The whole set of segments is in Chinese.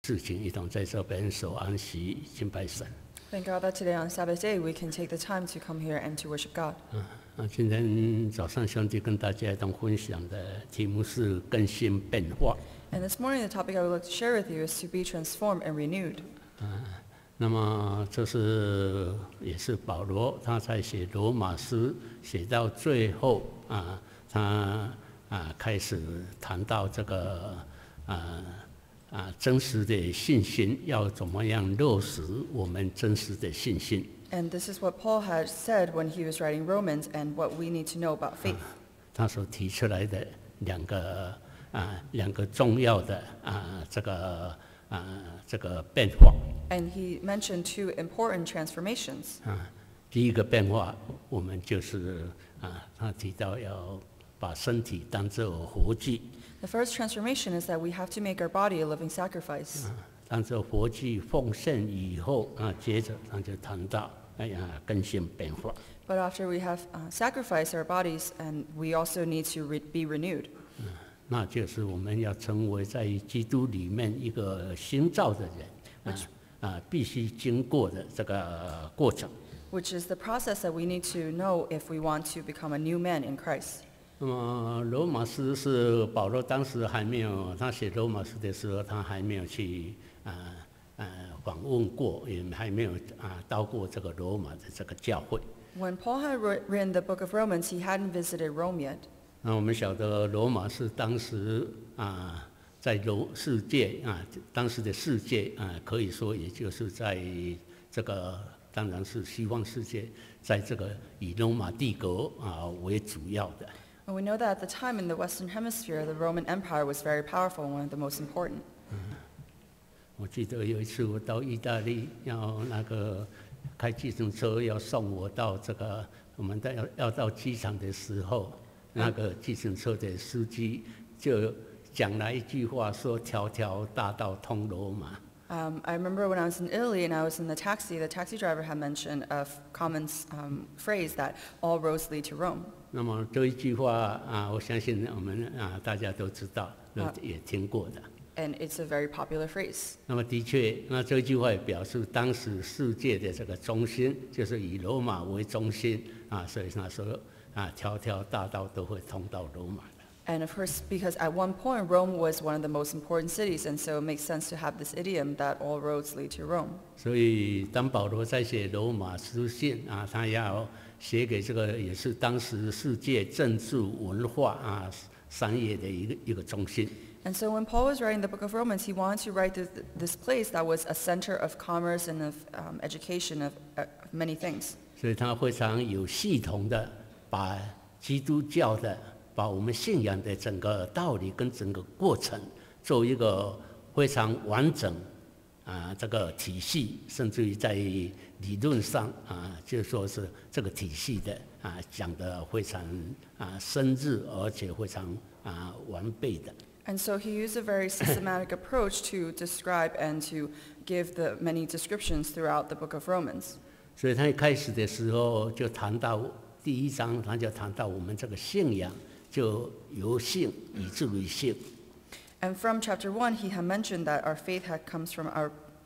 事情，一同在这边守安息敬拜神。 Thank God that today on Sabbath day we can take the time to come here and to worship God. 今天早上兄弟跟大家一同分享的题目是更新变化。 And this morning the topic I would like to share with you is to be transformed and renewed. 那么这是也是保罗他在写罗马书写到最后他开始谈到这个真实的信心要怎么样落实我们真实的信心。 And this is what Paul had said when he was writing Romans and what we need to know about faith. 他所提出来的两个重要的这个变化。 And he mentioned two important transformations. 第一个变化，我们就是他提到要把身体当作活祭。 The first transformation is that we have to make our body a living sacrifice. 当作活祭奉献以后接着他就谈到更新变化。 But after we have sacrificed our bodies, and we also need to be renewed. 那就是我们要成为在基督里面一个新造的人，必须经过的这个过程。 Which is the process that we need to know if we want to become a new man in Christ. 那么罗马书是保罗当时还没有，他写罗马书的时候，他还没有去访问过，也还没有到过这个罗马的这个教会。 When Paul had written the book of Romans, he hadn't visited Rome yet. 那我们晓得罗马是当时在世界当时的世界可以说也就是在这个当然是西方世界，在这个以罗马帝国为主要的。 And we know that at the time in the Western Hemisphere, the Roman Empire was very powerful and one of the most important. 我记得有一次我到意大利，要开计程车要送我到这个我们要到机场的时候，那个计程车的司机就讲了一句话，说条条大道通罗马。 I remember when I was in Italy and I was in the taxi driver had mentioned a common phrase that all roads lead to Rome. 那么这一句话我相信我们大家都知道，也听过的。 And it's a very popular phrase. 那么的确，那这句话也表示当时世界的这个中心就是以罗马为中心所以他说条条大道都会通到罗马。 And of course, because at one point Rome was one of the most important cities, and so it makes sense to have this idiom that all roads lead to Rome. 所以当保罗在写罗马书信他要写给这个也是当时世界政治文化商业的一个中心。 And so when Paul was writing the book of Romans, he wanted to write this place that was a center of commerce and of education of many things. 所以他非常有系统的把基督教的把我们信仰的整个道理跟整个过程做一个非常完整这个体系，甚至于在理论上就说是这个体系的讲得非常深入，而且非常完备的。 And so he used a very systematic approach to describe and to give the many descriptions throughout the book of Romans. 所以他一开始的时候就谈到第一章，他就谈到我们这个信仰就由信以至于信。 And from chapter 1, he had mentioned that our faith comes from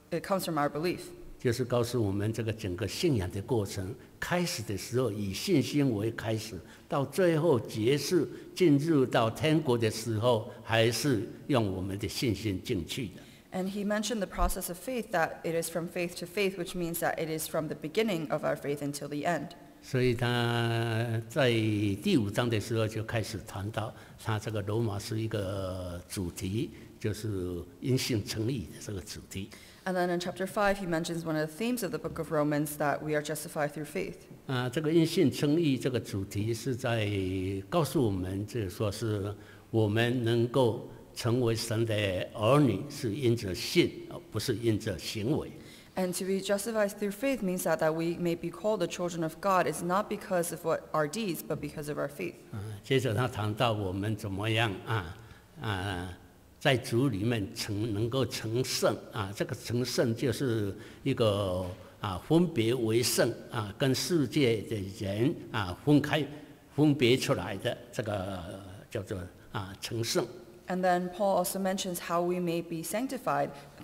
our belief. 就是告诉我们这个整个信仰的过程，开始的时候以信心为开始，到最后结束进入到天国的时候，还是用我们的信心进去的。 And he mentioned the process of faith, that it is from faith to faith, which means that it is from the beginning of our faith until the end. 所以他在第5章的时候就开始谈到他这个罗马是一个主题，就是因信称义的这个主题。 And then in chapter 5, he mentions one of the themes of the book of Romans, that we are justified through faith. 这个因信称义这个主题是在告诉我们，就是说是我们能够成为神的儿女，是因着信，不是因着行为。 And to be justified through faith means that we may be called the children of God is not because of our deeds, but because of our faith. 接着他谈到我们怎么样在主里面能够成圣这个成圣就是一个分别为圣跟世界的人分别出来的这个叫做成圣。 And then Paul also mentions how we may be sanctified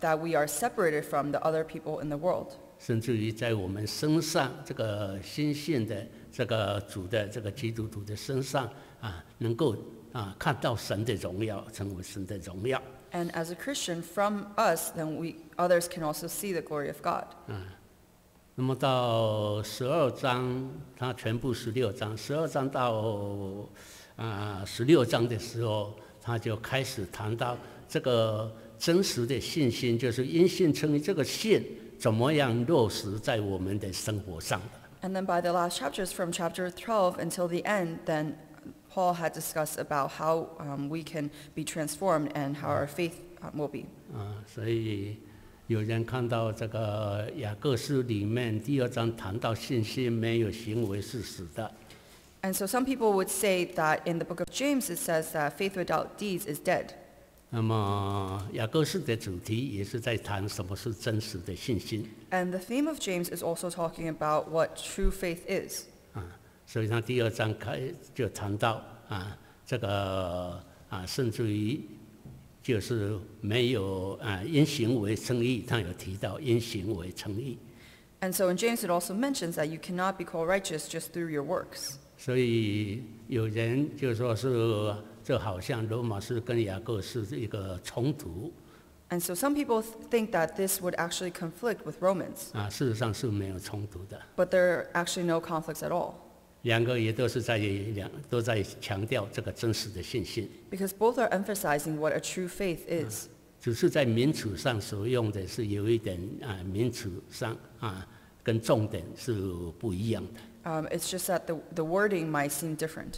that we are separated from the other people in the world. 甚至于在我们身上，这个新信的这个主的这个基督徒的身上能够看到神的荣耀，成为神的荣耀。 And as a Christian, from us, then others can also see the glory of God. 那么到12章，它全部16章，12章到16章的时候，他就开始谈到这个真实的信心，就是因信称义这个信怎么样落实在我们的生活上的。 And then by the last chapters, from chapter 12 until the end, then Paul had discussed about how we can be transformed and how our faith will be. 所以有人看到这个雅各书里面第2章谈到信心没有行为是死的。 And so some people would say that in the book of James it says that faith without deeds is dead. 那么雅各书的主题也是在谈什么是真实的信心。 And the theme of James is also talking about what true faith is. 所以他第2章就谈到这个甚至于就是没有因行为称义，他有提到因行为称义。 And so in James it also mentions that you cannot be called righteous just through your works. 所以有人就说是这好像罗马书跟雅各书是一个冲突。 And so some people think that this would actually conflict with Romans. 事实上是没有冲突的。 But there are actually no conflicts at all. 两个也都在强调这个真实的信心。 Because both are emphasizing what a true faith is. 只是在名词上所用的是有一点名词上跟重点是不一样的。 It's just that the wording might seem different.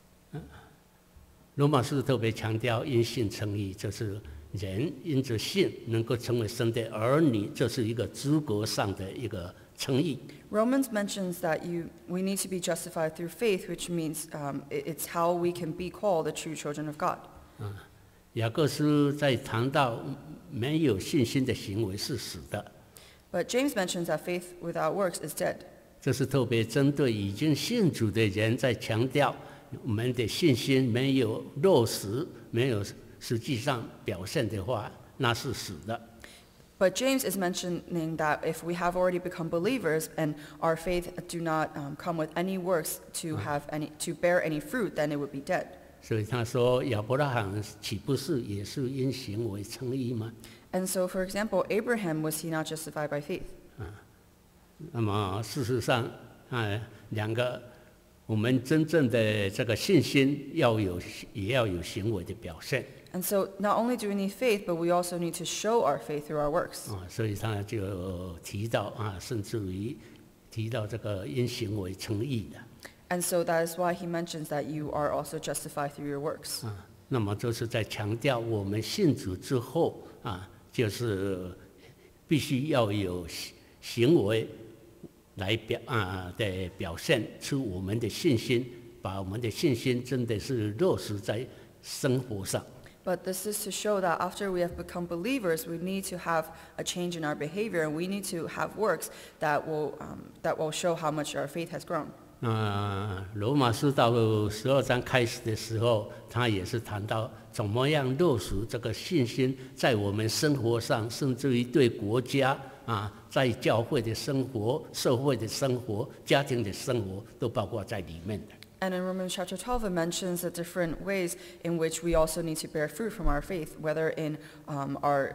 罗马书特别强调因信称义，就是人因着信能够成为神的儿女，这是一个资格上的一个称义。 Romans mentions that we need to be justified through faith, which means it's how we can be called the true children of God. 雅各书在谈到没有信心的行为是死的。 But James mentions that faith without works is dead. 这是特别针对已经信主的人在强调，我们的信心没有落实，没有实际上表现的话，那是死的。 But James is mentioning that if we have already become believers and our faith do not come with any works to bear any fruit, then it would be dead. 所以他说亚伯拉罕岂不是也是因行为称义吗？ And so, for example, Abraham, was he not justified by faith? 那么事实上两个我们真正的这个信心也要有行为的表现。 And so not only do we need faith, but we also need to show our faith through our works. 所以他就提到甚至于提到这个因行为称义的。 And so that is why he mentions that you are also justified through your works. 那么就是在强调我们信主之后就是必须要有行为来表现出我们的信心，把我们的信心真的是落实在生活上。 But this is to show that after we have become believers, we need to have a change in our behavior, and we need to have works that will show how much our faith has grown. 罗马书到12章开始的时候，他也是谈到怎么样落实这个信心在我们生活上，甚至于对国家在教会的生活、社会的生活、家庭的生活都包括在里面的。 And in Romans chapter 12, it mentions the different ways in which we also need to bear fruit from our faith, whether in our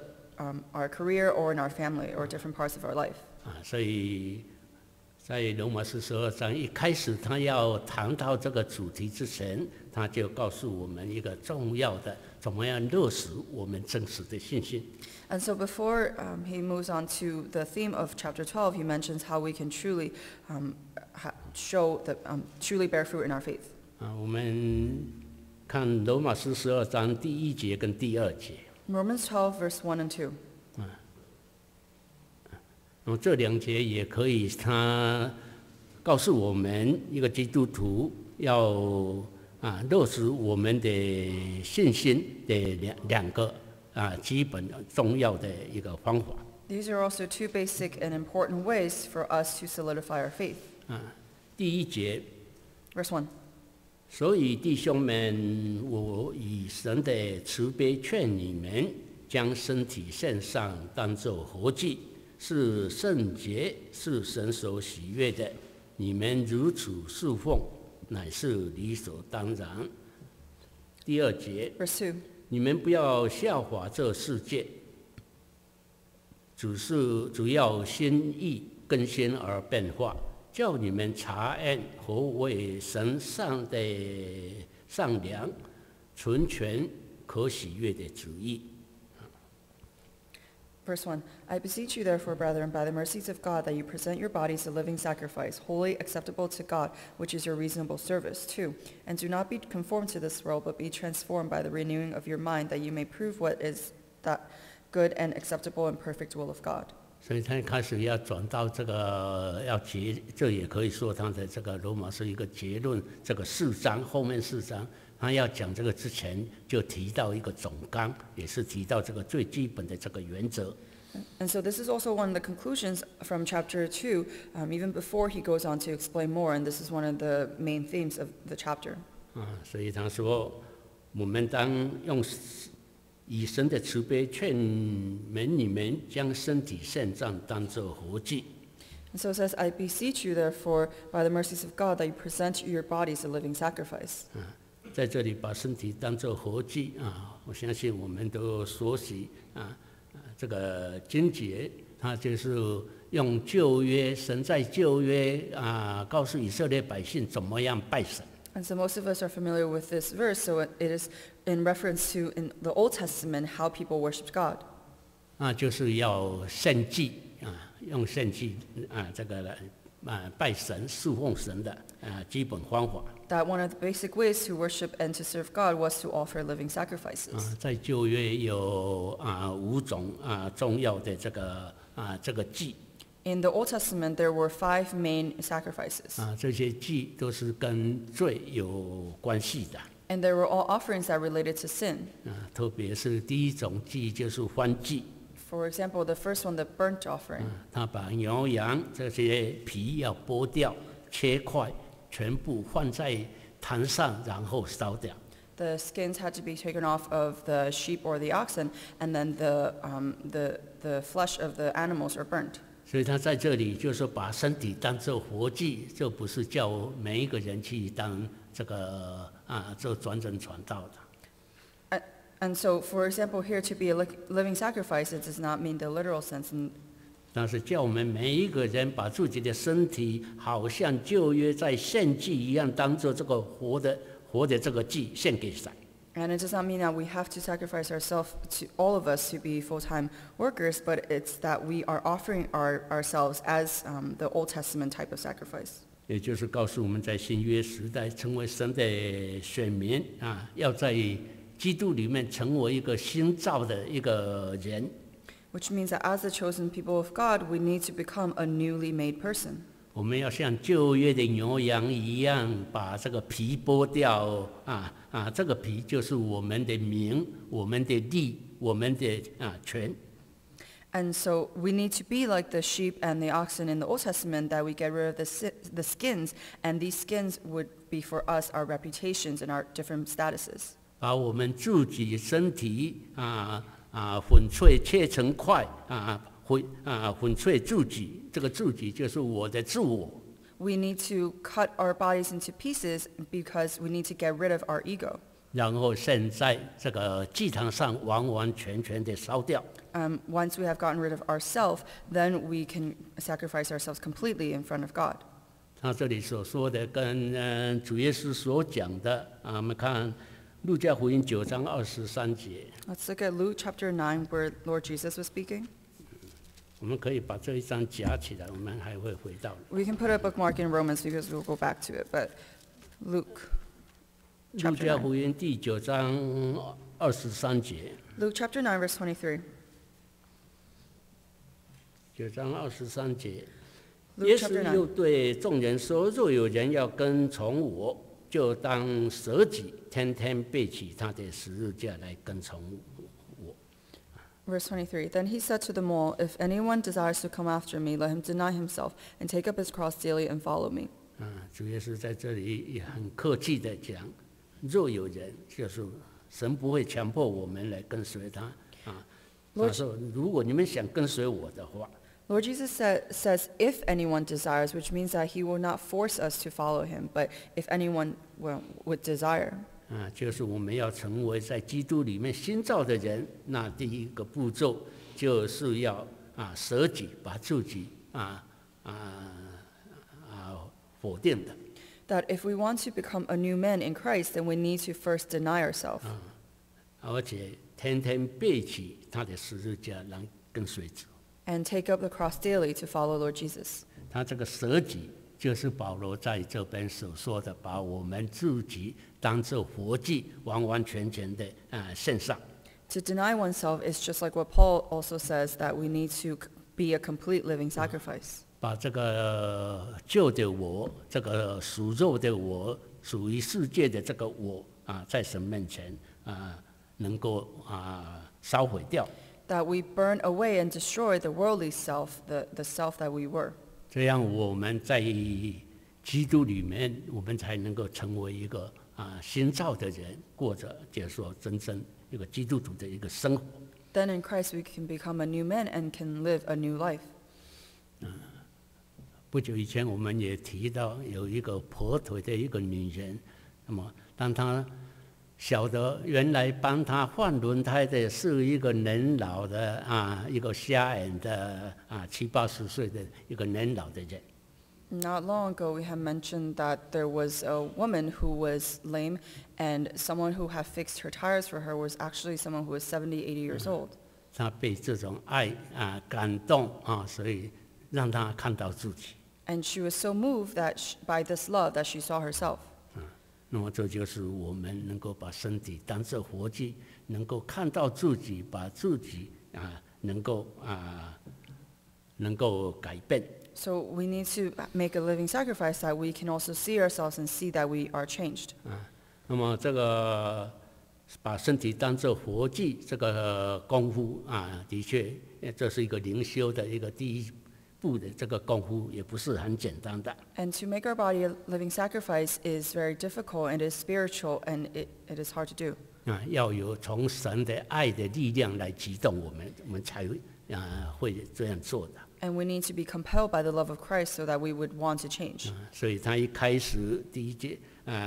career or in our family or different parts of our life. 所以在罗马书12章一开始，他要谈到这个主题之前，他就告诉我们一个重要的，怎么样落实我们真实的信心。 And so before he moves on to the theme of chapter 12, he mentions how we can truly truly bear fruit in our faith. 我们看罗马书12章第1节跟第2节。 Romans 12, verse 1 and 2. 这2节也可以，他告诉我们一个基督徒要落实我们的信心的两个基本重要的一个方法。 These are also two basic and important ways for us to solidify our faith. 第1节 Verse 1. 所以弟兄们，我以神的慈悲劝你们， 将身体献上，当作活祭，是圣洁，是神所喜悦的。你们如此侍奉，乃是理所当然。第2节， Verse 2. 你们不要效法这世界，主要心意更新而变化，叫你们察验何为神上的善良、纯全、可喜悦的旨意。 Verse 1, I beseech you therefore, brethren, by the mercies of God, that you present your bodies a living sacrifice, holy, acceptable to God, which is your reasonable service. 2, and do not be conformed to this world, but be transformed by the renewing of your mind, that you may prove what is that good and acceptable and perfect will of God. 所以他开始要转到这个这也可以说他的这个罗马是一个结论，这个4章后面4章。他要讲这个之前，就提到一个总纲，也是提到这个最基本的这个原则。 And so this is also one of the conclusions from chapter 2, even before he goes on to explain more, and this is one of the main themes of the chapter. 所以他说，我们当用以神的慈悲劝勉你们，将身体献上，当作活祭。 And so it says, I beseech you therefore, by the mercies of God, that you present your bodies a living sacrifice. 在这里把身体当作活祭我相信我们都熟悉这个经节，它就是用旧约，神在旧约告诉以色列百姓怎么样拜神。 And so most of us are familiar with this verse, so it is in reference to in the Old Testament how people worshipped God. 就是要献祭用献祭这个来拜神、侍奉神的基本方法。 That one of the basic ways to worship and to serve God was to offer living sacrifices. 在旧约有5种重要的这个祭。 In the Old Testament, there were 5 main sacrifices. 这些祭都是跟罪有关系的。 And they were all offerings that related to sin. 特别是第一种祭就是燔祭。 For example, the first one, the burnt offering. 他把牛羊这些皮要剥掉、切块，全部放在坛上，然后烧掉。 The skins had to be taken off of the sheep or the oxen, and then the flesh of the animals are burnt. 所以他在这里就是把身体当作活祭，这不是叫每一个人去当这个做专人传道的。 And so, for example, here to be a living sacrifice, it does not mean the literal sense. 但是叫我们每一个人把自己的身体，好像旧约在献祭一样，当做这个活的这个祭献给神。 And it does not mean that we have to sacrifice ourselves to all of us to be full-time workers, but it's that we are offering ourselves as the Old Testament type of sacrifice. 也就是告诉我们在新约时代成为神的选民要在基督里面成为一个新造的一个人。 Which means that as the chosen people of God, we need to become a newly made person. 我们要像旧约的牛羊一样，把这个皮剥掉这个皮就是我们的名、我们的利、我们的权。 And so we need to be like the sheep and the oxen in the Old Testament, that we get rid of the skins, and these skins would be for us our reputations and our different statuses. 把我们自己身体粉碎切成块粉碎自己，这个自己就是我的自我。 We need to cut our bodies into pieces because we need to get rid of our ego. 然后现在这个祭坛上完完全全的烧掉。 Once we have gotten rid of ourselves, then we can sacrifice ourselves completely in front of God. 他这里所说的跟主耶稣所讲的我们看路加福音9章23节。 Let's look at Luke chapter 9, where Lord Jesus was speaking. 我们可以把这一章夹起来，我们还会回到。 We can put a bookmark in Romans because we'll go back to it, but Luke 路 chapter 加 9. 福音第9章23节。 Luke chapter 9, verse 23. 9章23节。 Luke 耶 chapter 稣又 9. 对众人说：“若有人要跟从我，就当舍己，天天背起他的十字架来跟从我。” Verse 23. Then he said to them all, If anyone desires to come after me, let him deny himself and take up his cross daily and follow me. 主耶稣在这里也很客气的讲：“若有人，就是神不会强迫我们来跟随他他说：“如果你们想跟随我的话， Lord Jesus says, if anyone desires, which means that he will not force us to follow him, but if anyone would desire. 就是我们要成为在基督里面新造的人。那第一个步骤就是要舍己，把自己否定的。 That if we want to become a new man in Christ, then we need to first deny ourselves. 而且天天背起他的十字架来跟随主。 And take up the cross daily to follow Lord Jesus. 他这个舍己，就是保罗在这边所说的，把我们自己当作活祭，完完全全的献上。 To deny oneself is just like what Paul also says, that we need to be a complete living sacrifice. 把这个旧的我，这个属肉的我，属于世界的这个我在神面前能够烧毁掉。 That we burn away and destroy the worldly self, the self that we were. 这样我们在基督里面，我们才能够成为一个新造的人，过着就是说真正一个基督徒的一个生活。 Then in Christ we can become a new man and can live a new life. 不久以前我们也提到有一个跛腿的一个女人，那么当她晓得原来帮她换轮胎的是一个年老的一个瞎眼的70、80岁的一个年老的人。 Not long ago we had mentioned that there was a woman who was lame, and someone who had fixed her tires for her was actually someone who was 70, 80 years old. 她被这种爱感动所以让她看到自己。 And she was so moved that by this love that she saw herself. 那么这就是我们能够把身体当作活祭，能够看到自己，把自己能够改变。 So we need to make a living sacrifice that we can also see ourselves and see that we are changed. 那么这个把身体当作活祭，这个功夫的确，这是一个灵修的一个第一步的这个功夫，也不是很简单的。 And to make our body a living sacrifice is very difficult, and it is spiritual, and it is hard to do. 要有从神的爱的力量来激动我们，我们才会这样做的。 And we need to be compelled by the love of Christ so that we would want to change. 所以他一开始第一节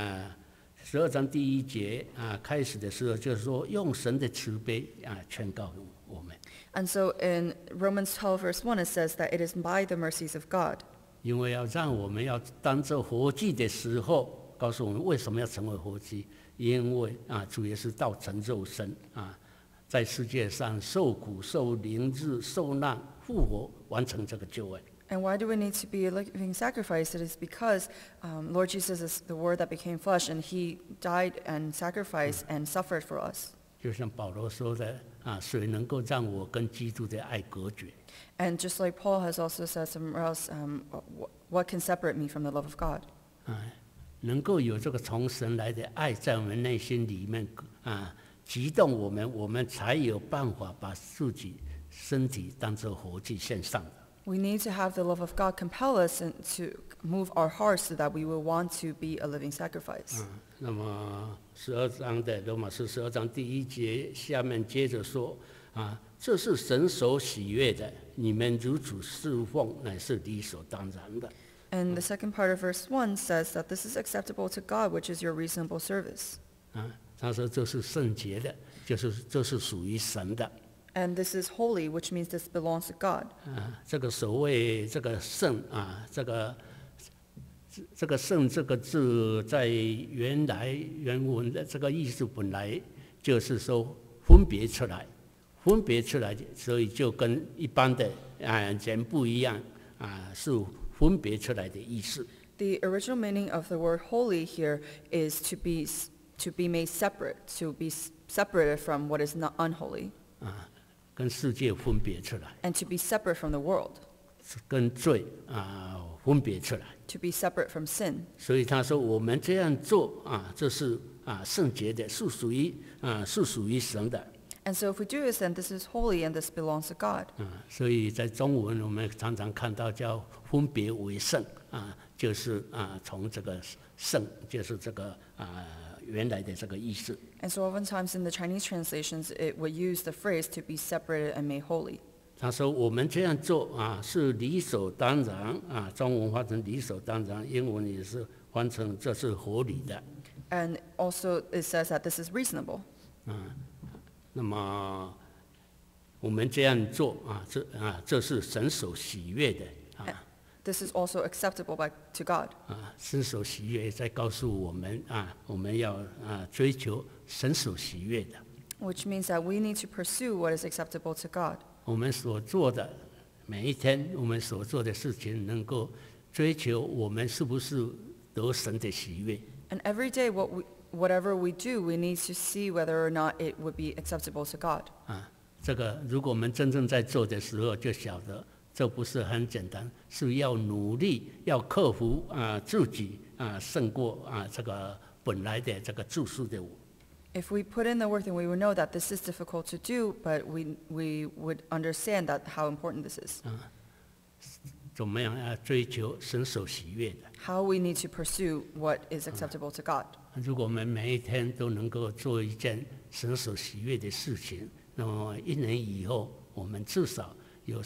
12章第1节开始的时候，就是说用神的慈悲劝告我们。 And so in Romans 12 verse 1 it says that it is by the mercies of God. 因为要让我们要当做活祭的时候，告诉我们为什么要成为活祭？因为主耶稣道成肉身在世界上受苦、受凌辱、受难、复活，完成这个救恩。 And why do we need to be a living sacrifice? It is because Lord Jesus is the Word that became flesh, and He died and sacrificed and suffered for us. 就像保罗说的谁能够让我跟基督的爱隔绝？ And just like Paul has also said somewhere else, what can separate me from the love of God? 能够有这个从神来的爱在我们内心里面激动我们，我们才有办法把自己身体当作活祭献上的。 We need to have the love of God compel us and to move our hearts so that we will want to be a living sacrifice. 那么12章的罗马书12章第1节下面接着说这是神所喜悦的，你们如此侍奉乃是理所当然的。 And the second part of verse 1 says that this is acceptable to God, which is your reasonable service. 他说这是圣洁的，这是属于神的。 And this is holy, which means this belongs to God. 这个所谓这个圣这个圣这个字在原文的这个意思本来就是说分别出来，所以就跟一般的人不一样是分别出来的意思。 The original meaning of the word holy here is to be made separate, to be separated from what is not unholy. 跟世界分别出来， And to be separate from the world, 跟罪分别出来。 to be separate from sin. 所以他说我们这样做这是圣洁的，是属于神的。 And so if we do this, then this is holy and this belongs to God. 所以在中文我们常常看到叫分别为圣就是从这个圣就是这个原来的这个意思。 And so oftentimes in the Chinese translations, it would use the phrase to be separated and made holy. 他说我们这样做是理所当然中文翻成理所当然，英文也是翻成这是合理的。 And also it says that this is reasonable. 那么我们这样做这是神所喜悦的 This is also acceptable to God. 神所喜悦在告诉我们我们要追求神所喜悦的。 Which means that we need to pursue what is acceptable to God. 我们所做的每一天，我们所做的事情，能够追求我们是不是得神的喜悦。 And every day, whatever we do, we need to see whether or not it would be acceptable to God. 这个如果我们真正在做的时候，就晓得这不是很简单，是要努力，要克服自己胜过这个本来的这个自私的我。 If we put in the work, then we would know that this is difficult to do, but we would understand that how important this is. 怎么样追求神所喜悦的？ How we need to pursue what is acceptable to God. 如果我们每一天都能够做一件神所喜悦的事情，那么1年以后，我们至少有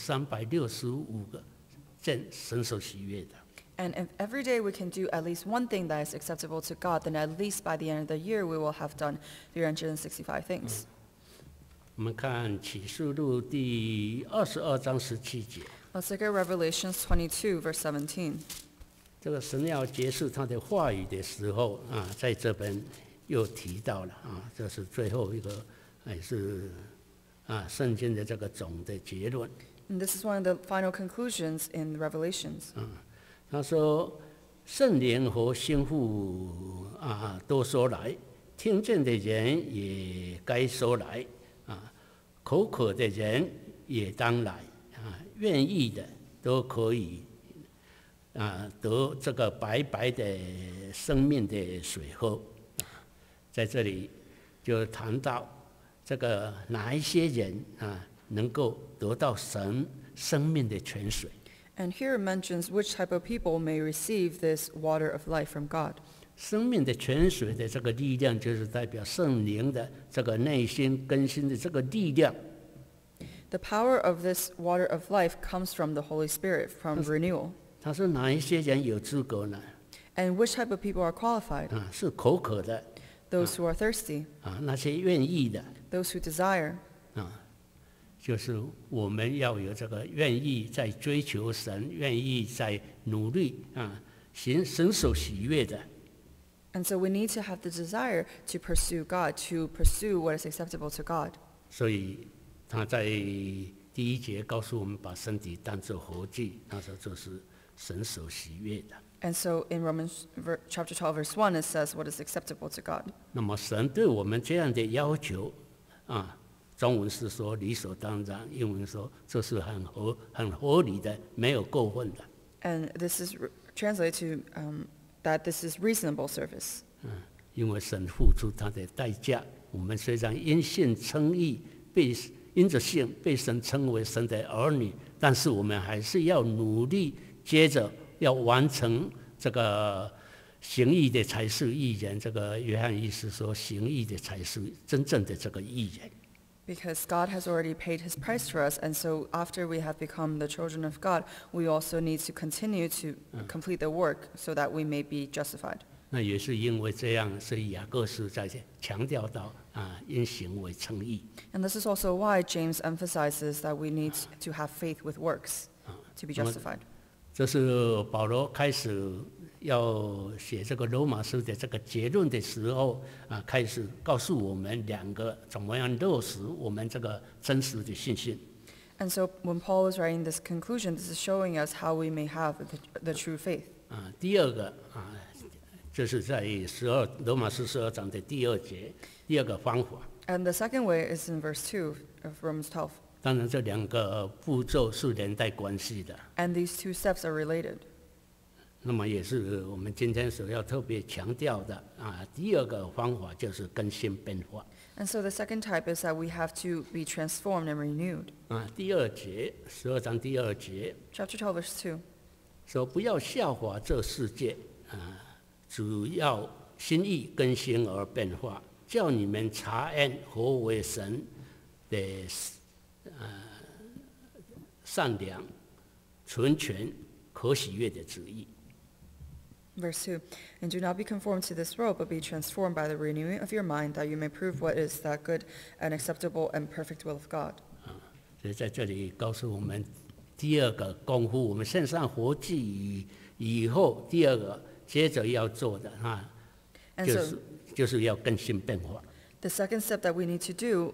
365个件神所喜悦的。 And if every day we can do at least one thing that is acceptable to God, then at least by the end of the year we will have done 365 things. 我们看启示录第22章17节。 Let's look at Revelations 22, verse 17. 这个神要结束他的话语的时候在这边又提到了这是最后一个也是圣经的这个总的结论。 And this is one of the final conclusions in the Revelations. 他说：“圣灵和心腹都说来，听见的人也该说来口渴的人也当来愿意的都可以得这个白白的生命的水喝。”在这里就谈到这个哪一些人能够得到神生命的泉水。 And here it mentions which type of people may receive this water of life from God. 生命的泉水的这个力量，就是代表圣灵的这个内心更新的这个力量。 The power of this water of life comes from the Holy Spirit, from renewal. 他说哪一些人有资格呢？ And which type of people are qualified? 是口渴的 Those who are thirsty, 那些愿意的 those who desire. 就是我们要有这个愿意在追求神，愿意在努力行神所喜悦的。 And so we need to have the desire to pursue God, to pursue what is acceptable to God. 所以他在第1节告诉我们，把身体当作活祭，那时候就是神所喜悦的。 And so in Romans chapter 12, verse 1, it says what is acceptable to God. 那么神对我们这样的要求中文是说理所当然，英文说这是很合理的，没有过分的。 And this is translated to that this is reasonable service. 因为神付出他的代价，我们虽然因信称义，因着信被神称为神的儿女，但是我们还是要努力，接着要完成这个行义的才是义人。这个约翰医师说，行义的才是真正的这个义人。 Because God has already paid his price for us, and so after we have become the children of God, we also need to continue to complete the work so that we may be justified. 那也是因为这样，所以雅各书在强调到因行为称义。 And this is also why James emphasizes that we need to have faith with works to be justified. 这是保罗开始要写这个罗马书的这个结论的时候开始告诉我们2个怎么样落实我们这个真实的信心。 And so when Paul is writing this conclusion, this is showing us how we may have the true faith. 第2个就是在罗马书12章的第2节，第2个方法。 And the second way is in verse 2 of Romans 12. 当然，这2个步骤是连带关系的。 And these two steps are related. 那么也是我们今天所要特别强调的第2个方法就是更新变化。 And so the second type is that we have to be transformed and renewed. 第2节，12章第2节 Chapter 12, verse 2. 说不要效法这世界，主要心意更新而变化，叫你们查验何为神的善良、纯全、可喜悦的旨意。 Verse 2, And do not be conformed to this world, but be transformed by the renewing of your mind, that you may prove what is that good and acceptable and perfect will of God. 所以在这里告诉我们，第二个功夫，我们献上活祭以后，第二个接着要做的就是要更新变化。 The second step that we need to do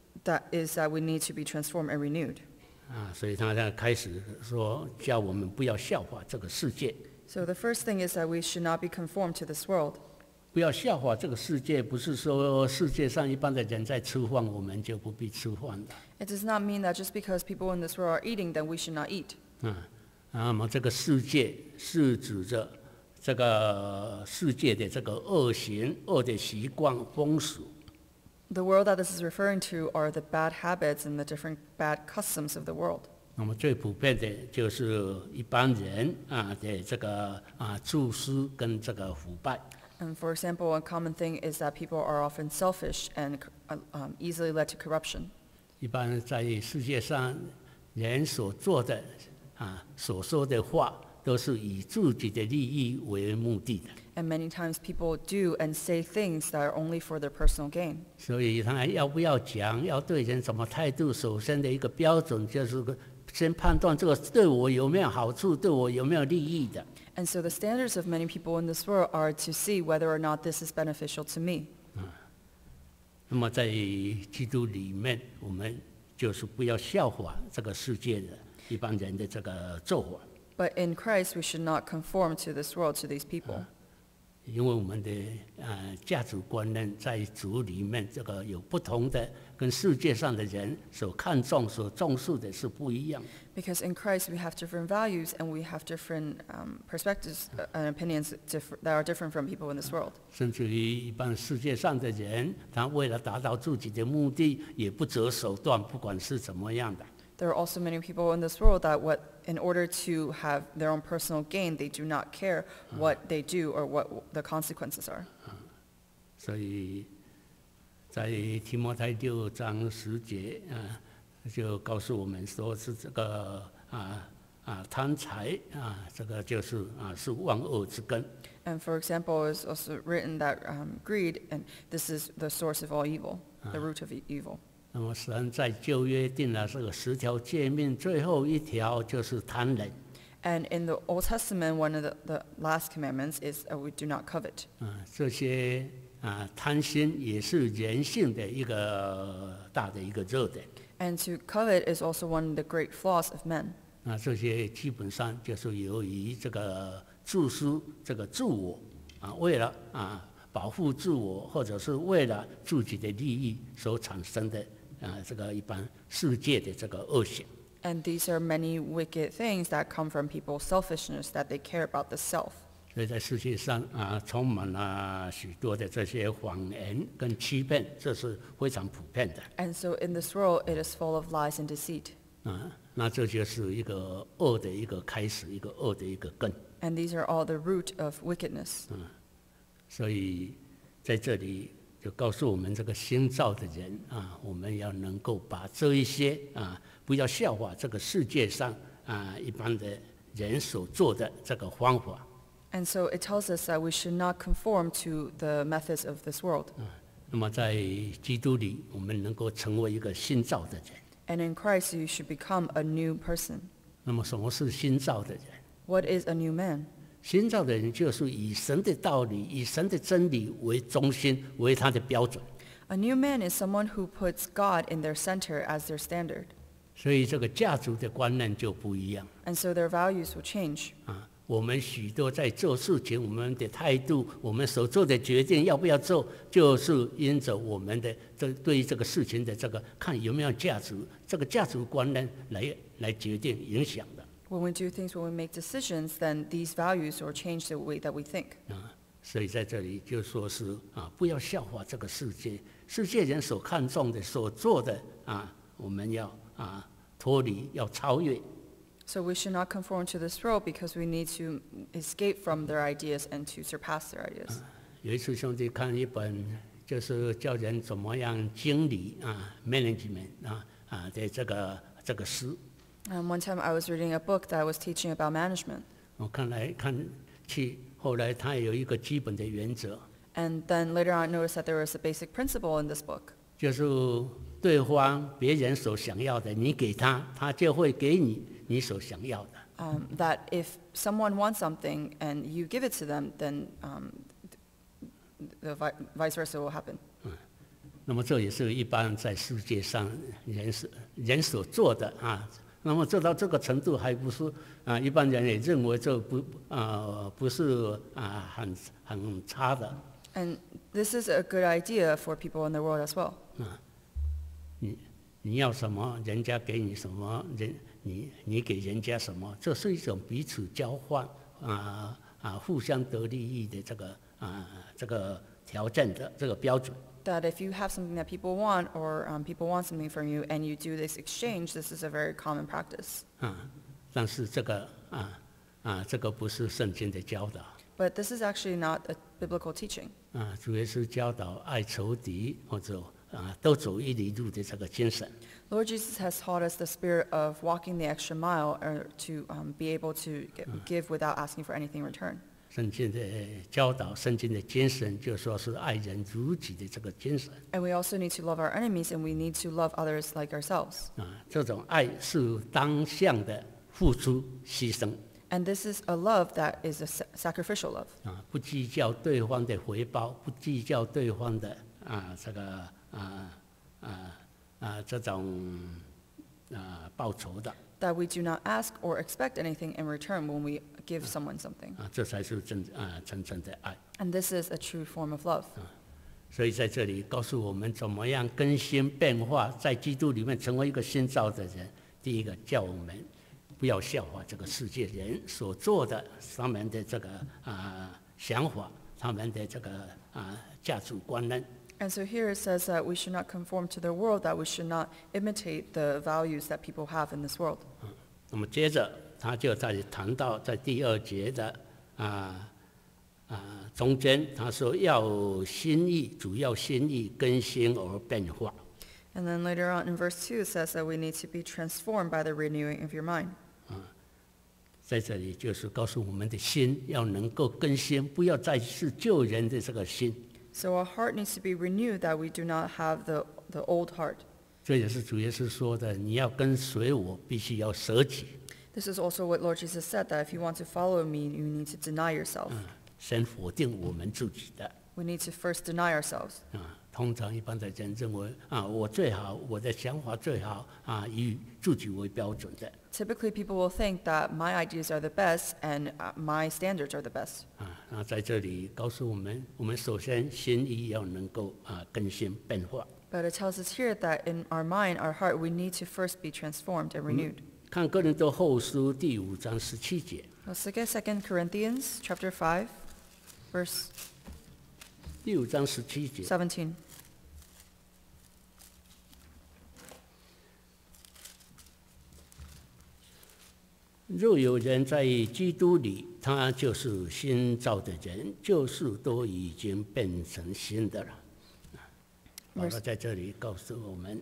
is that we need to be transformed and renewed. 所以他在开始说，叫我们不要效法这个世界。 So the first thing is that we should not be conformed to this world. 不要效法这个世界，不是说世界上一般的人在吃饭，我们就不必吃饭的。 It does not mean that just because people in this world are eating, then we should not eat. 那么这个世界是指着这个世界的这个恶行、恶的习惯、风俗。 The world that this is referring to are the bad habits and the different bad customs of the world. 那么最普遍的就是一般人的这个自私跟这个腐败。 And for example, a common thing is that people are often selfish and easily led to corruption. 一般在世界上人所做的所说的话，都是以自己的利益为目的的。 And many times people do and say things that are only for their personal gain. 所以他要不要讲，要对人什么态度，首先的一个标准就是先判断这个对我有没有好处，对我有没有利益的。 And so the standards of many people in this world are to see whether or not this is beneficial to me. 那么在基督里面，我们就是不要效法这个世界的一般人的这个做法。 But in Christ, we should not conform to this world, to these people. 因为我们的价值观念在主里面，这个有不同的，跟世界上的人所看重、所重视的是不一样。 Because in Christ, we have different values and we have different perspectives and opinions that are different from people in this world. 甚至于一般世界上的人，他为了达到自己的目的，也不择手段，不管是怎么样的。 There are also many people in this world that in order to have their own personal gain, they do not care what they do or what the consequences are. 所以在提摩太6章10节就告诉我们说是这个贪财这个就是是万恶之根。 And for example, it's also written that greed, and this is the source of all evil, the root of evil. 那么神在旧约定了这个10条诫命，最后一条就是贪婪。 And in the Old Testament, one of the last commandments is we do not covet. 这些贪心也是人性的一个大的一个弱点。 And to covet is also one of the great flaws of men. 这些基本上就是由于这个自私、这个自我为了保护自我，或者是为了自己的利益所产生的这个一般世界的这个恶行。 And these are many wicked things that come from people's selfishness, that they care about the self. 所以在世界上充满了许多的这些谎言跟欺骗，这是非常普遍的。 And so in this world, it is full of lies and deceit. 那这就是一个恶的一个开始，一个恶的一个根。 And these are all the root of wickedness. 所以在这里就告诉我们这个新造的人我们要能够把这一些不要效法这个世界上一般的人所做的这个方法。 And so it tells us that we should not conform to the methods of this world. 那么在基督里，我们能够成为一个新造的人。 And in Christ, you should become a new person. 那么什么是新造的人？ What is a new man? 新造的人就是以神的道理、以神的真理为中心，为他的标准。 A new man is someone who puts God in their center as their standard. 所以这个价值的观念就不一样。 And so their values will change. 我们许多在做事情，我们的态度，我们所做的决定要不要做，就是因着我们的对于这个事情的这个看有没有价值，这个价值观念来决定影响的。 When we do things, when we make decisions, then these values will change the way that we think. 所以在这里就说是不要效法这个世界，世界人所看重的、所做的我们要脱离，要超越。 So we should not conform to this world because we need to escape from their ideas and to surpass their ideas. 有一次兄弟看一本，就是教人怎么样经理management 的这个书。 One time I was reading a book that was teaching about management. 我看来看去，后来他有一个基本的原则， And then later on I noticed that there was a basic principle in this book. 就是对方别人所想要的，你给他，他就会给你所想要的。 That if someone wants something and you give it to them, then the vice versa will happen. 那么这也是一般在世界上人所做的那么做到这个程度，还不是一般人也认为这不是很差的。 And this is a good idea for people in the world as well. 你要什么，人家给你什么，你给人家什么，这是一种彼此交换互相得利益的这个条件的这个标准。 That if you have something that people want, or people want something from you, and you do this exchange, this is a very common practice. 但是这个不是圣经的教导。 But this is actually not a biblical teaching. 主要是教导爱仇敌或者都走一里路的这个精神。 Lord Jesus has taught us the spirit of walking the extra mile, or to be able to give without asking for anything in return. 圣经的教导，圣经的精神，就说是爱人如己的这个精神。 And we also need to love our enemies, and we need to love others like ourselves. 这种爱是当向的付出牺牲。 And this is a love that is a sacrificial love. 不计较对方的回报，不计较对方的这种报酬的。 That we do not ask or expect anything in return when we give someone something. 这才是真正的爱。 And this is a true form of love. 所以在这里告诉我们怎么样更新变化，在基督里面成为一个新造的人。第一个，叫我们不要效法这个世界人所做的，他们的这个想法，他们的这个价值观念。 And so here it says that we should not conform to the world, that we should not imitate the values that people have in this world. 那么接着他就在谈到在第2节的中间，他说要心意，主要心意更新而变化。 And then later on in verse 2 it says that we need to be transformed by the renewing of your mind. 在这里就是告诉我们的心要能够更新，不要再是旧人的这个心。 So our heart needs to be renewed, that we do not have the old heart. 这也是主耶稣说的，你要跟随我，必须要舍己。 This is also what Lord Jesus said, that if you want to follow me, you need to deny yourself. 先否定我们自己的。 We need to first deny ourselves. 通常一般的人认为我最好，我的想法最好以自己为标准的。 Typically, people will think that my ideas are the best and my standards are the best. 那在这里告诉我们，我们首先心意要能够更新变化。 But it tells us here that in our mind, our heart, we need to first be transformed and renewed. 看哥林多后书第5章17节。 Let's look at 2 Corinthians chapter 5, verse 第5章17节。 17. 若有人在基督里，他就是新造的人，旧事都已经变成新的了。保罗在这里告诉我们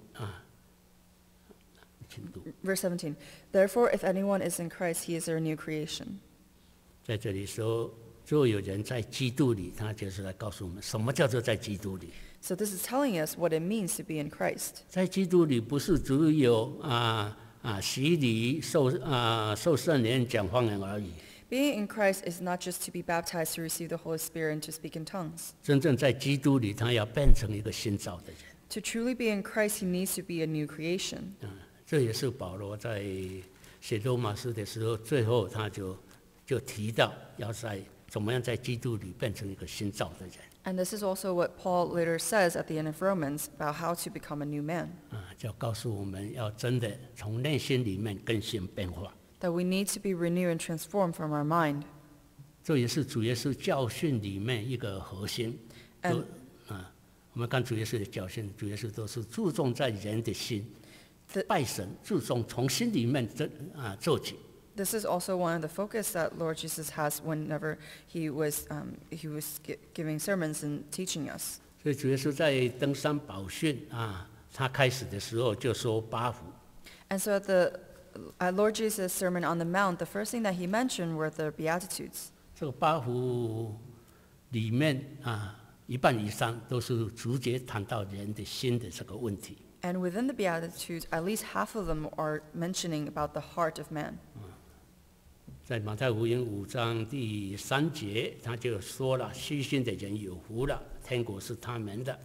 请读。 Verse 17. Therefore, if anyone is in Christ, he is a new creation. 在这里说，若有人在基督里，他就是来告诉我们，什么叫做在基督里。 So this is telling us what it means to be in Christ. 在基督里，不是只有洗礼、受圣灵、讲方言而已。 Being in Christ is not just to be baptized to receive the Holy Spirit and to speak in tongues. 真正在基督里，他要变成一个新造的人。 To truly be in Christ, he needs to be a new creation. 这也是保罗在写罗马书的时候，最后他就提到，要怎么样在基督里变成一个新造的人。 And this is also what Paul later says at the end of Romans about how to become a new man. 就告诉我们要真的从内心里面更新变化。 That we need to be renewed and transformed from our mind. 这也是主耶稣教训里面一个核心。我们看主耶稣的教训，主耶稣都是注重在人的心，拜神，注重从心里面做起。 This is also one of the focus that Lord Jesus has whenever he was giving sermons and teaching us. 所以主耶稣在登山宝训他开始的时候就说八福。 And so at Lord Jesus' Sermon on the Mount, the first thing that he mentioned were the Beatitudes. 这个八福里面一半以上都是直接谈到人的心的这个问题。 And within the Beatitudes, at least half of them are mentioning about the heart of man. 在马太福音5章第3节，他就说了：虚心的人有福了，天国是他们的。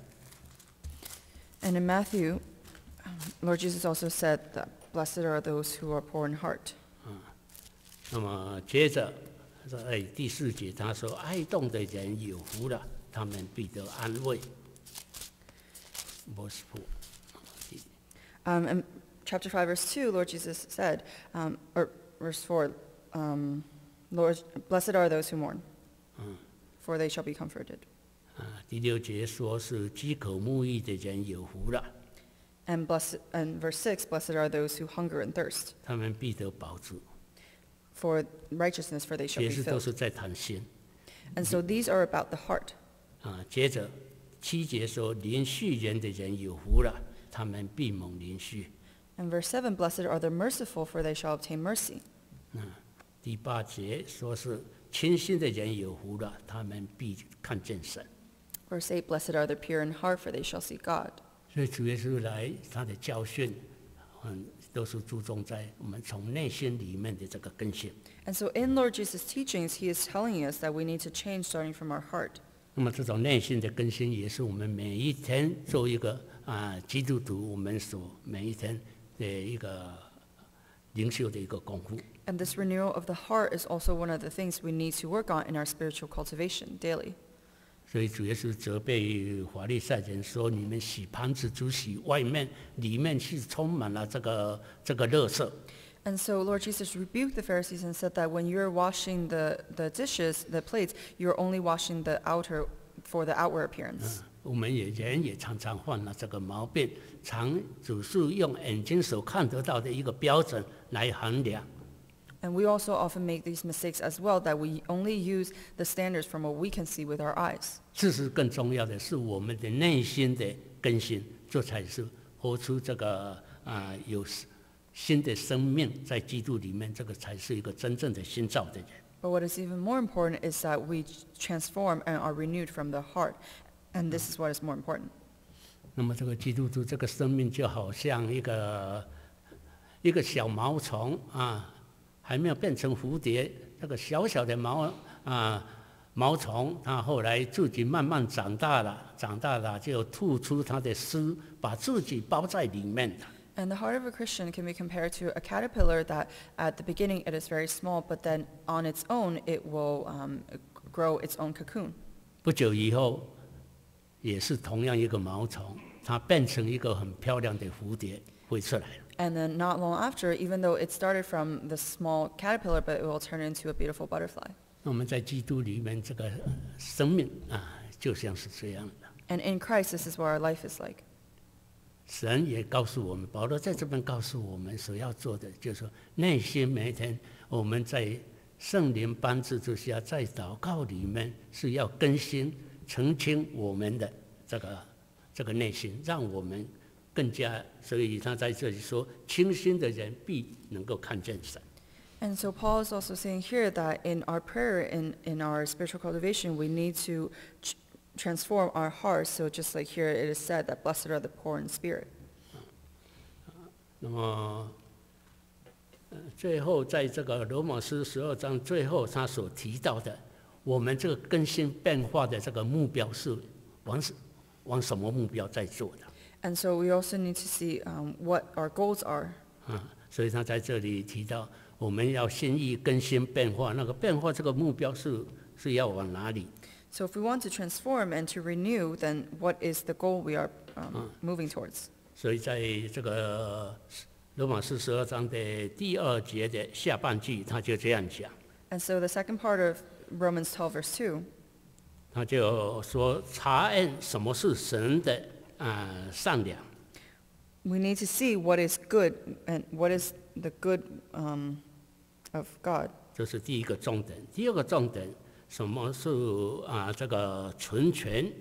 And in Matthew, Lord Jesus also said that blessed are those who are poor in heart. 那么接着在第4节，他说：爱动的人有福了，他们必得安慰。Verse 4. In chapter 5, verse 2, Lord Jesus said, or verse 4, Lord, blessed are those who mourn, for they shall be comforted. 第6节说是饥渴慕义的人有福了， And verse 6, blessed are those who hunger and thirst 他们必得饱足。 for righteousness, for they shall 其 be 实都 filled. 是在谈心。 And so these are about the heart. 接着7节说连续人的人有福了，他们必蒙连续。 And verse 7, blessed are the merciful, for they shall obtain mercy. 第8节说是清心的人有福了，他们必看见神。 Verse 8, blessed are the pure in heart, for they shall see God. 所以主耶稣来他的教训，都是注重在我们从内心里面的这个更新。 And so in Lord Jesus' teachings, he is telling us that we need to change starting from our heart. 那么这种内心的更新，也是我们每一天做一个基督徒，我们所每一天的一个灵修的一个功夫。 And this renewal of the heart is also one of the things we need to work on in our spiritual cultivation daily. 所以主耶稣责备法利赛人说：“你们洗盘子只洗外面，里面是充满了这个垃圾。” And so Lord Jesus rebuked the Pharisees and said that when you're washing the dishes, the plates, you're only washing the outer for the outward appearance. 我们人也常常犯了这个毛病，只是用眼睛所看得到的一个标准来衡量。 And we also often make these mistakes as well, that we only use the standards from what we can see with our eyes. 事实更重要的是我们的内心的更新，这才是活出这个有新的生命在基督里面，这个才是一个真正的新造的人。 But what is even more important is that we transform and are renewed from the heart. And this is what is more important. 那么这个基督徒这个生命就好像一个小毛虫还没有变成蝴蝶，那个小小的毛虫，它后来自己慢慢长大了就吐出它的丝，把自己包在里面的。 And the heart of a Christian can be compared to a caterpillar that at the beginning it is very small, but then on its own it will grow its own cocoon. 不久以后，也是同样一个毛虫，它变成一个很漂亮的蝴蝶飞出来了。 And then not long after, even though it started from the small caterpillar, but it will turn into a beautiful butterfly. 那我们在基督里面这个生命就像是这样的。 And in Christ, this is what our life is like. 神也告诉我们，保罗在这边告诉我们所要做的，就是说内心每一天我们在圣灵帮助之下，在祷告里面是要更新、澄清我们的这个内心，让我们更加。所以他在这里说，清心的人必能够看见神。 And so Paul is also saying here that in our prayer, in our spiritual cultivation, we need to transform our hearts. So just like here it is said that blessed are the poor in spirit. 那么，最后在这个罗马书12章最后他所提到的，我们这个更新变化的这个目标是往什么目标在做的？ And so we also need to see what our goals are. 所以他在这里提到，我们要心意更新变化，那个变化这个目标是要往哪里？ So if we want to transform and to renew, then what is the goal we are moving towards? 所以在这个罗马书12章的第2节的下半句，他就这样讲。 And so the second part of Romans 12, verse 2, 他就说查验什么是神的善良。 we need to see what is good and what is the good of God. 这是第一个重点。第二个重点，什么是这个纯全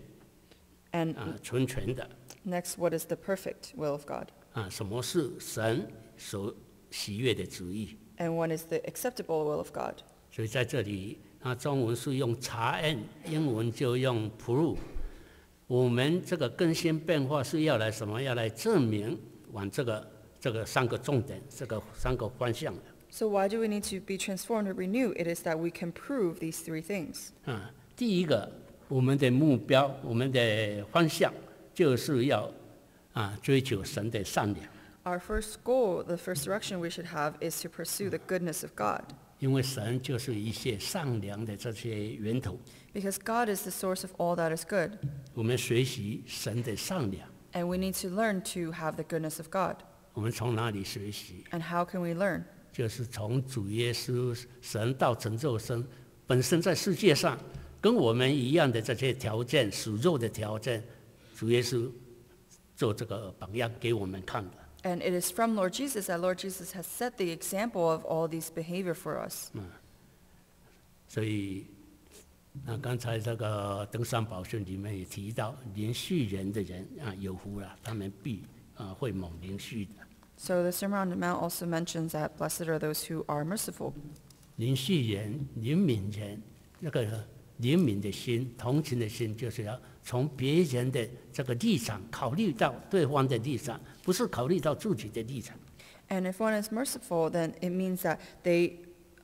And 纯全的 next, what is the perfect will of God? 什么是神所喜悦的旨意？ And what is the acceptable will of God? 所以在这里，中文是用查验，英文就用 prove。我们这个更新变化是要来什么？要来证明往这个三个重点，这个三个方向的。 So why do we need to be transformed or renewed? It is that we can prove these three things. 第一个，我们的目标，我们的方向，就是要追求神的善良。 Our first goal, the first direction we should have is to pursue the goodness of God. 因为神就是一切善良的这些源头。 Because God is the source of all that is good. 我们学习神的善良， And we need to learn to have the goodness of God. 我们从哪里学习？ And how can we learn? 就是从主耶稣神道成就生本身在世界上跟我们一样的这些条件，属肉的条件，主耶稣做这个榜样给我们看的。 And it is from Lord Jesus that Lord Jesus has set the example of all these behavior for us. 所以，刚才这个登山宝训里面也提到，连续人的人有福了，他们必会蒙连续的。 So the Sermon on the Mount also mentions that blessed are those who are merciful. 连续人、怜悯人，那个怜悯的心、同情的心，就是要从别人的这个立场考虑到对方的立场，不是考虑到自己的立场。 And if one is merciful, then it means that they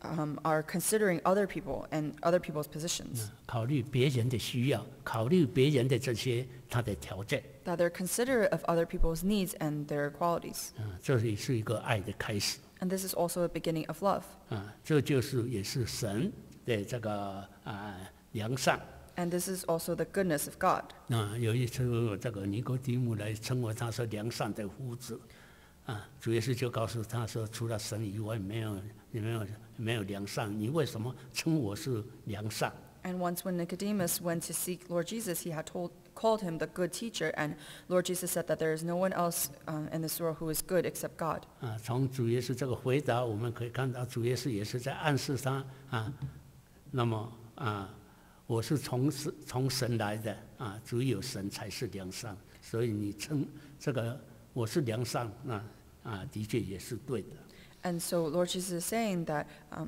are considering other people and other people's positions. 考虑别人的需要，考虑别人的这些他的条件。 That they're considerate of other people's needs and their qualities. 这里是一个爱的开始。 And this is also a beginning of love. 这就是也是神的这个良善。 And this is also the goodness of God. 有一次，这个尼哥底母来称为他说良善的夫子，主耶稣就告诉他说，除了神以外，没有良善，你为什么称我是良善？ And once when Nicodemus went to seek Lord Jesus, he had called him the good teacher, and Lord Jesus said that there is no one else in this world who is good except God. 从主耶稣这个回答，我们可以看到主耶稣也是在暗示他那么我是从神来的只有神才是良善，所以你称这个我是良善，的确也是对的。 And so Lord Jesus is saying that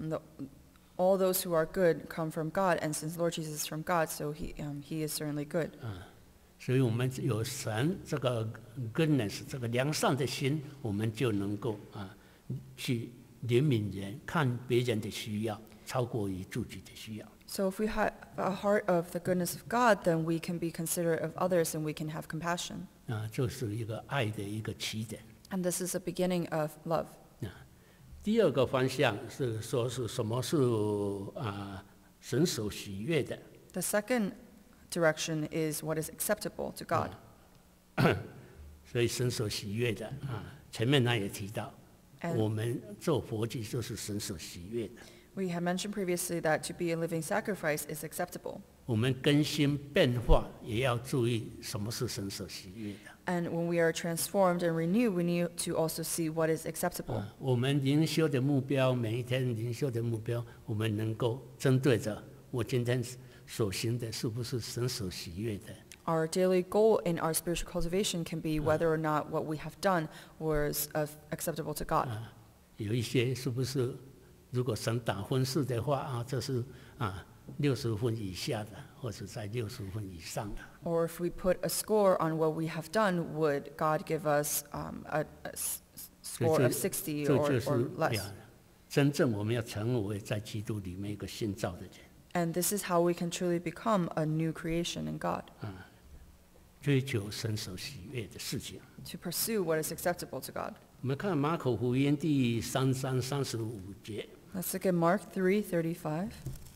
all those who are good come from God, and since Lord Jesus is from God, so he is certainly good. 所以我们有神这个 goodness 这个良善的心，我们就能够去怜悯人，看别人的需要，超过于自己的需要。 So if we have a heart of the goodness of God, then we can be considerate of others and we can have compassion. 这是一个爱的一个起点。 And this is a beginning of love. 第二个方向是说是什么是神所喜悦的。 The second direction is what is acceptable to God. 所以神所喜悦的前面他也提到， And 我们做活祭就是神所喜悦的。 we had mentioned previously that to be a living sacrifice is acceptable. 我们更新变化也要注意什么是神所喜悦的。 And when we are transformed and renewed, we need to also see what is acceptable. 我们灵修的目标，每一天灵修的目标，我们能够针对着我今天所行的是不是神所喜悦的。 Our daily goal in our spiritual cultivation can be whether or not what we have done was acceptable to God. 有一些是不是，如果神打分数的话这是60分以下的，或者在60分以上的。 Or if we put a score on what we have done, would God give us a score of 60 这 or 就是 less? 真正我们要成为在基督里面一个新造的人。 And this is how we can truly become a new creation in God, 追求神所喜悦的事情。 to pursue what is acceptable to God. 我们看马可福音第3章35节。 Let's look at Mark 3:35.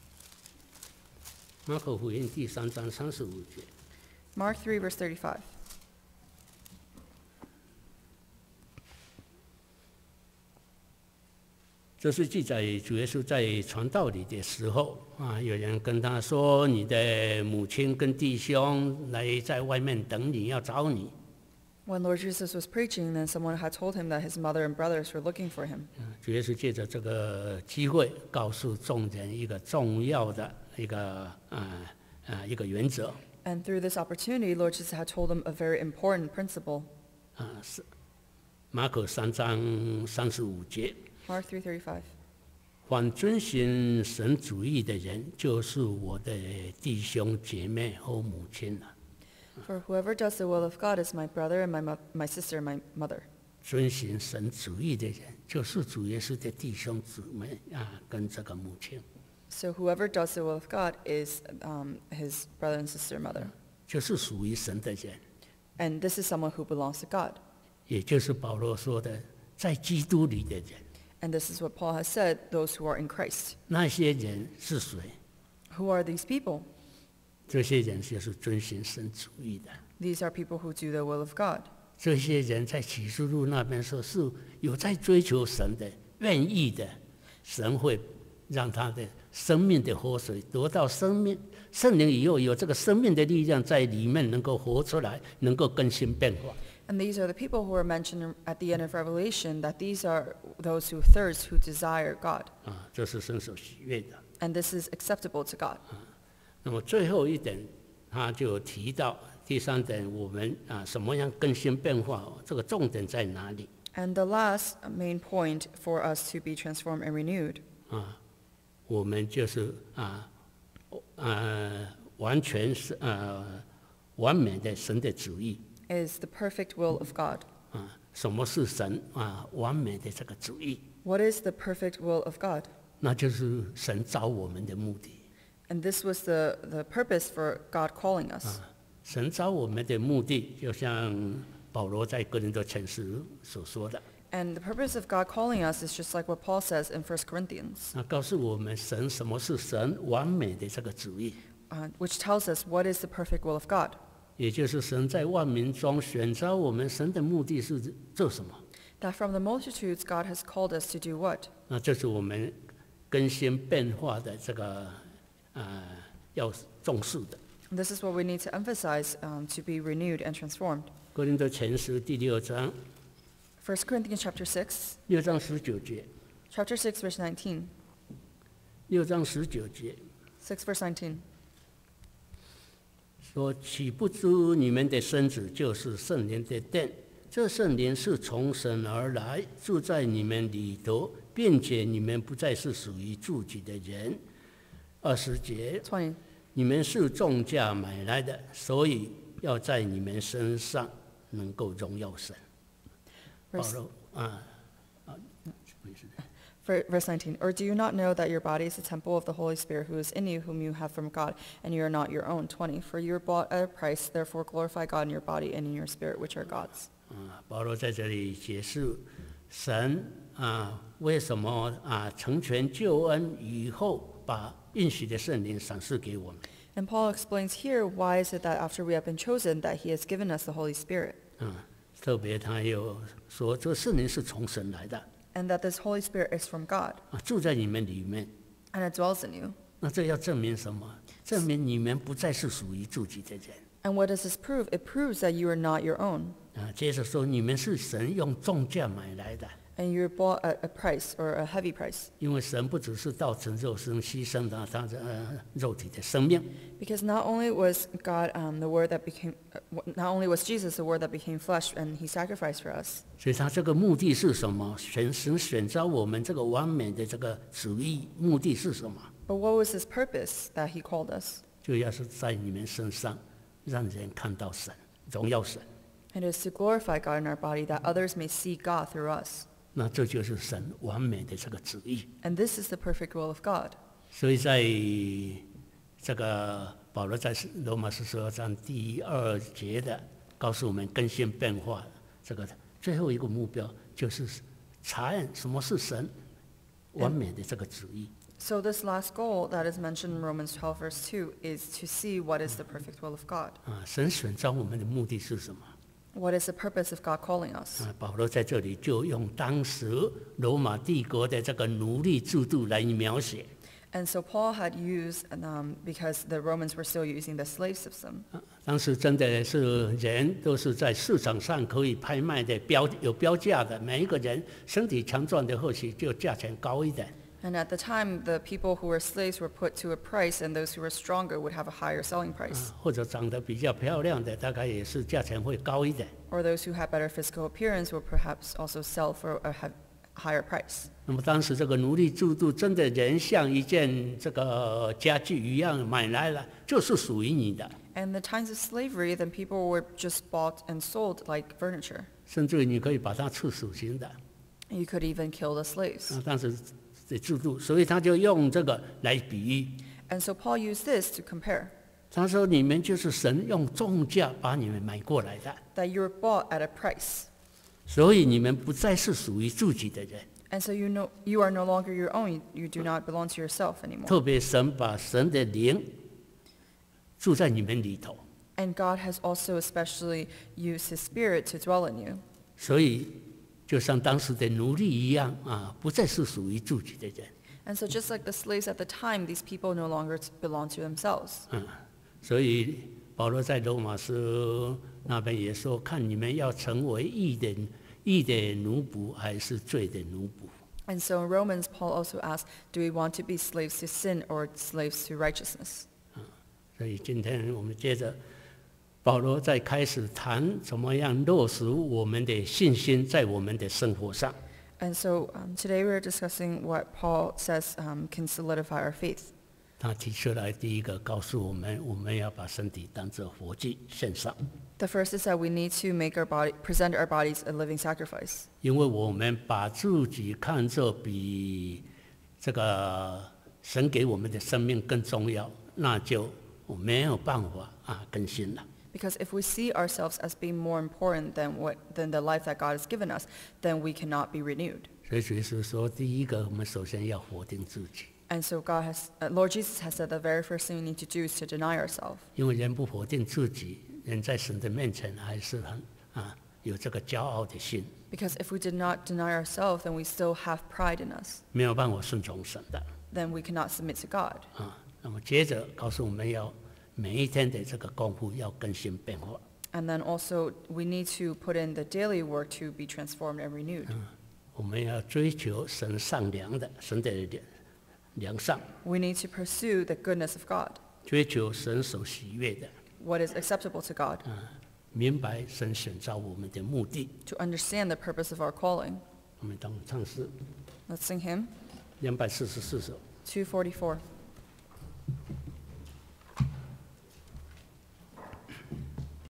马可福音第3章35节。 Mark 3 verse 35. 这是记载主耶稣在传道理的时候有人跟他说：“你的母亲跟弟兄来在外面等你，要找你。” When Lord Jesus was preaching, then someone had told him that his mother and brothers were looking for him. 主耶稣借着这个机会，告诉众人一个重要的一个原则。 And through this opportunity, Lord Jesus had told them a very important principle. 是马可3章35节。 Mark 3:35. 凡遵行神旨意的人，就是我的弟兄姐妹和母亲了。 For whoever does the will of God is my brother and my sister and my mother. 遵行神旨意的人，就是主耶稣的弟兄姊妹跟这个母亲。 So whoever does the will of God is his brother and sister and mother. 就是属于神的人。 And this is someone who belongs to God. 也就是保罗说的，在基督里的人。 And this is what Paul has said, those who are in Christ. 那些人是谁？ Who are these people? 这些人就是遵行神旨意的。 These are people who do the will of God. 这些人在启示录那边说是有在追求神的，愿意的，神会让他的生命的活水得到生命，圣灵以后有这个生命的力量在里面能够活出来，能够更新变化。 And these are the people who are mentioned at the end of Revelation, that these are those who thirst, who desire God. 这是神所喜悦的。 And this is acceptable to God. 那么最后一点，他就提到第3点，我们什么样更新变化，这个重点在哪里？ And the last main point for us to be transformed and renewed 我们就是完全是完美的神的旨意。 is the perfect will of God. 什么是神完美的这个旨意？ What is the perfect will of God? 那就是神造我们的目的。 And this was the purpose for God calling us. 神造我们的目的，就像保罗在哥林多前书所说的。 And the purpose of God calling us is just like what Paul says in 1 Corinthians, 告诉我们神什么是神完美的这个旨意， which tells us what is the perfect will of God. 也就是神在万民中选召我们，神的目的是做什么？ That from the multitudes God has called us to do what? 那这是我们更新变化的这个要重视的。 And this is what we need to emphasize to be renewed and transformed. 哥林多前书第6章 1 Corinthians chapter 6, 6章19节 chapter 6 verse 19. ，6章19节 6 verse 19. 说：“岂不知你们的身子就是圣灵的殿？这圣灵是从神而来，住在你们里头，并且你们不再是属于自己的人。”20节， 20. 你们是重价买来的，所以要在你们身上能够荣耀神。保 Verse, 罗 verse 19. Or do you not know that your body is a temple of the Holy Spirit who is in you, whom you have from God, and you are not your own? 20. For you are bought at a price, therefore glorify God in your body and in your spirit, which are God's. 保罗在这里解释神为什么成全救恩以后，把应许的圣灵赏赐给我们。 And Paul explains here why is it that after we have been chosen, that he has given us the Holy Spirit. 特别他又说，这圣灵是从神来的， And that this Holy Spirit is from God, 住在你们里面。 and it dwells in you. 那这要证明什么？证明你们不再是属于自己的人。 And what does this prove? It proves that you are not your own, 接着说，你们是神用重价买来的， and you're bought at a price, or a heavy price. 因为神不只是道成肉身，牺牲了他的肉体的生命， Because not only was God the Word that became, not only was Jesus the Word that became flesh, and He sacrificed for us. 所以他这个目的是什么？神选召我们这个完美的这个旨意，目的是什么？ But what was His purpose that He called us? 就要是在你们身上，让人看到神，荣耀神。 It is to glorify God in our body, that others may see God through us. 那这就是神完美的这个旨意。 And this is the perfect will of God. 所以在这个保罗在罗马书12章第2节的告诉我们更新变化，这个最后一个目标就是查验什么是神完美的这个旨意。 So this last goal that is mentioned in Romans 12 verse 2 is to see what is the perfect will of God. 神选召我们的目的是什么？ What is the purpose of God calling us? 保罗在这里就用当时罗马帝国的这个奴隶制度来描写。 And so Paul had used, because the Romans were still using the slave system. 当时真的是人都是在市场上可以拍卖的，有标价的，每一个人身体强壮的或许就价钱高一点。 And at the time, the people who were slaves were put to a price, and those who were stronger would have a higher selling price. 或者长得比较漂亮的，大概也是价钱会高一点。 Or those who had better physical appearance would perhaps also sell for a higher price. 那么当时这个奴隶制度，真的人像一件这个家具一样买来了，就是属于你的。 And the times of slavery, then people were just bought and sold like furniture. 甚至于你可以把它处死刑的。 You could even kill the slaves. 当时的制度，所以他就用这个来比喻。 And so Paul used this to compare. 他说：“你们就是神用重价把你们买过来的。” That you were bought at a price. 所以你们不再是属于自己的人。 And so you are no longer your own. You do not belong to yourself anymore. 特别神把神的灵住在你们里头。 And God has also especially used His Spirit to dwell in you. 所以就像当时的奴隶一样啊，不再是属于自己的人。 And so just like the slaves at the time, these people no longer belong to themselves. 所以保罗在罗马书那边也说，看你们要成为义的奴仆，还是罪的奴仆。 And so in Romans, Paul also asked, do we want to be slaves to sin or slaves to righteousness? 所以今天我们接着保罗在开始谈怎么样落实我们的信心在我们的生活上。 And so today we're discussing what Paul says can solidify our faith. 他提出来第一个告诉我们，我们要把身体当作活祭献上。 The first is that we need to present our bodies a living sacrifice. 因为我们把自己看作比这个神给我们的生命更重要，那就没有办法更新了。 Because if we see ourselves as being more important than the life that God has given us, then we cannot be renewed. 所以主耶稣说，第一个我们首先要否定自己。 And so Lord Jesus has said the very first thing we need to do is to deny ourselves. 因为人不否定自己，人在神的面前还是有这个骄傲的心。 Because if we did not deny ourselves, then we still have pride in us. 没有办法顺从神的。 Then we cannot submit to God. 那么接着告诉我们要每一天的这个功夫要更新变化。 And then also we need to put in the daily work to be transformed and renewed. 我们要追求神善良的，神的良善。 We need to pursue the goodness of God. 追求神所喜悦的。 What is acceptable to God. 明白神选召我们的目的。 To understand the purpose of our calling. 我们当唱诗。 Let's sing hymn. 244首。 244.